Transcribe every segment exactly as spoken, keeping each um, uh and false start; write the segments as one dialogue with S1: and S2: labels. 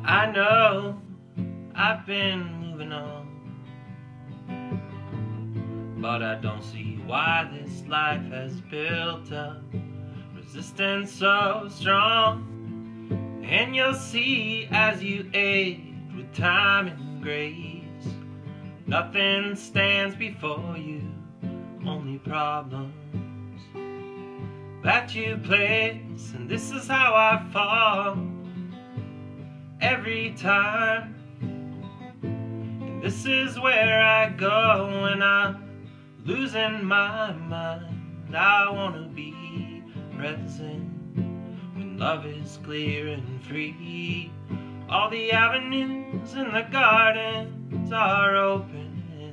S1: I know I've been moving on, but I don't see why this life has built up resistance so strong. And you'll see as you age with time and grace, nothing stands before you, only problems that you place. And this is how I fall every time, and this is where I go when I'm losing my mind. I wanna be present when love is clear and free. All the avenues and the gardens are open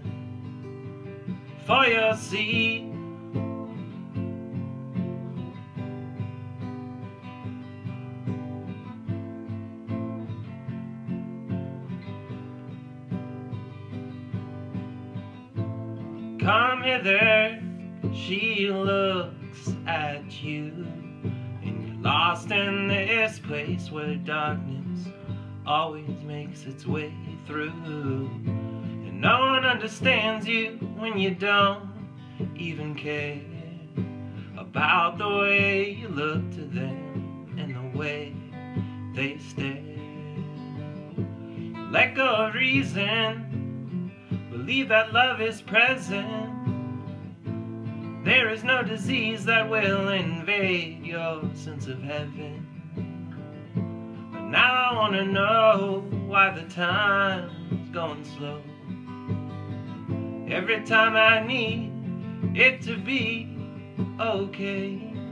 S1: for your seat. Come hither, she looks at you, and you're lost in this place where darkness always makes its way through. And no one understands you when you don't even care about the way you look to them and the way they stare. Let go of reason, believe that love is present. There is no disease that will invade your sense of heaven. But now I want to know why the time's going slow. Every time I need it to be okay.